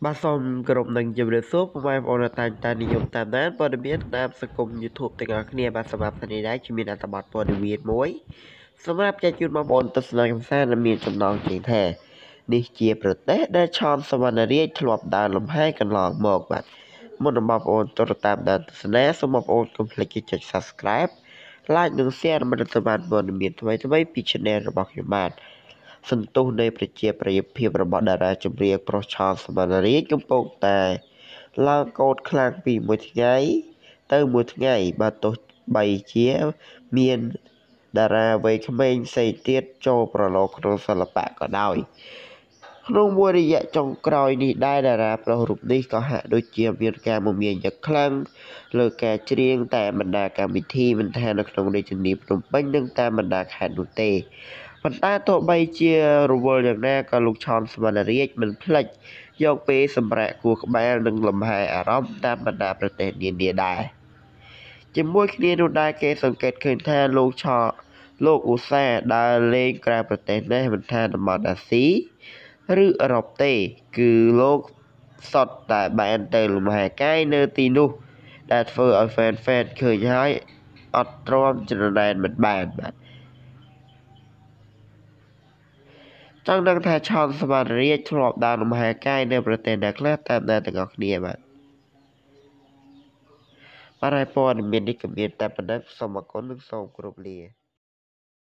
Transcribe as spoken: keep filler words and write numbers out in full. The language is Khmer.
បាទសូមគោរពនឹងជម្រាបសួរពុកម៉ែបងប្អូនតាំងតានិយមតាមដានព័ត៌មានតាមសង្គម YouTube ទាំងអស់គ្នាបាទសម្រាប់ថ្ងៃនេះជំនាញអត្ថបទព័ត៌មានមួយសម្រាប់ចែកជូនបងប្អូនទស្សនាកម្សាន្តដែលមានចំណងជើងថានេះជាប្រទេសដែលឆនសវណ្ណរាជធ្លាប់ដើរលំហែកន្លងមកបាទមុននឹងបងប្អូនចូលតាមដានទស្សនាសូមបងប្អូនកុំភ្លេចចុច Subscribe Like និង Share ដើម្បីទទួលបានព័ត៌មានថ្មីៗពី Channel របស់ខ្ញុំបាទសន្ទុះនៃប្រជាប្រិយភាពរបស់តារាចម្រៀងប្រុសឆនសវណ្ណរាជកំពុងតែឡើងកោតខ្លាំងពីមួយថ្ងៃទៅមួយថ្ងៃបាទទោះបីជាមានតារាវ័យក្មេងផ្សេងទៀតចូលប្រឡូកក្នុងសិល្បៈក៏ដោយក្នុងមួយរយៈចុងក្រោយនេះដែរតារាប្រុសរូបនេះក៏ហាក់ដូចជាមានការមមាញឹកខ្លាំងលើការច្រៀងតែបណ្ដាកម្មវិធីមិនថានៅក្នុងរាជធានីភ្នំពេញនិងតាមបណ្ដាខេត្តនោះទេប៉ុន្តែទោះបីជារវល់យ៉ាងណាក៏លោកឆនសវណ្ណរាជមិនភ្លេចយកពេលសម្រាកគួរក្បាលនិងលំហែអារម្មណ៍តាមបណ្ដាប្រទេសនានាដែរជាមួយគ្នានោះដែរគេសង្កេតឃើញថាលោកឆលោកឧស្សាហ៍ដើរលេងក្រៅប្រទេសនេះមិនថាតំបន់អាស៊ីឬអឺរ៉ុបទេគឺលោកសុទ្ធតែបានទៅលំហែកាយនៅទីនោះដែលធ្វើឲ្យហ្វេនហ្វេនឃើញហើយអត់ទ្រាំច្រណែនមិនបានបាទចង់ដឹងថាឆនសវណ្ណរាជធ្លាប់ដើរលំហែកាយនៅប្រទេសណាខ្លះតាមដានទាំងអស់គ្នាបាទបាទហើយព័ត៌មាននេះក៏មានតែប៉ុណ្ណឹងសូមអរគុណនិងសូមគោរពលា